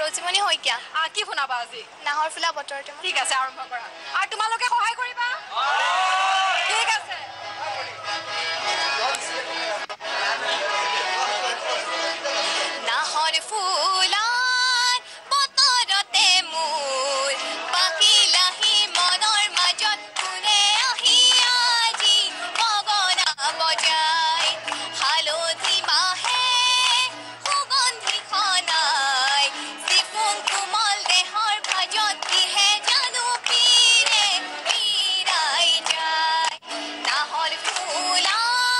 ৰজিমণি শইকীয়া কি শুনাবা আজি নাহৰ ফুলা বতৰতে ঠিক আছে আৰম্ভ কৰা আৰু তোমালোকে সহায় কৰিবা ঠিক আছে নাহৰ ফুলাৰ বতৰতে মোৰ পাখিলাহি মনৰ মাজত কোনে আহি আজি গগনা বজাই হালধি মাহে সুগন্ধি খনাই চিকুং কোমল দেহৰ ভাজত কিহে জানো পীৰে পীৰাই যায় নাহৰ ফুলা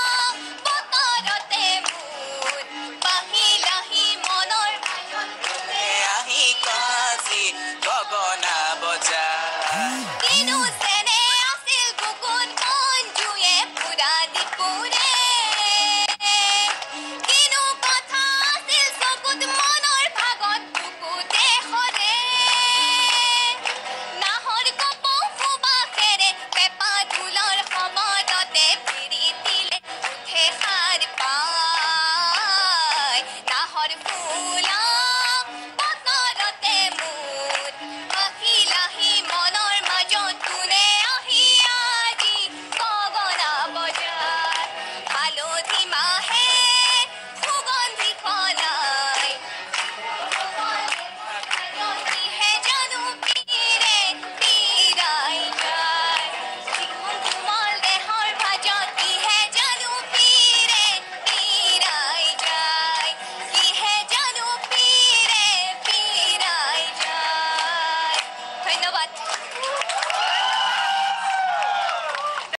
বতৰতে মোৰ পাখিলাহি মনৰ ভাজত কোনে আহি কাজি গগনা বজা কিনো চেনে আছিল গুগুন মঞ্জুৱে পুৰা দিপুৰে কিনো কথা আছিল চকুত মনৰ ভাগত বুকুতে সৰে নাহৰ কপৌ সুবাসেৰে পেপা ঢোলৰ সমদতে প্ৰীতিলে উঠে সাৰ পায় নাহৰ ফুল